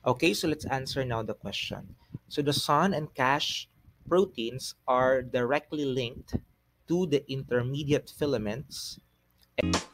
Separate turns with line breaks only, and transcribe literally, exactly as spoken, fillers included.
Okay, so let's answer now the question. So the sun and cash proteins are directly linked to the intermediate filaments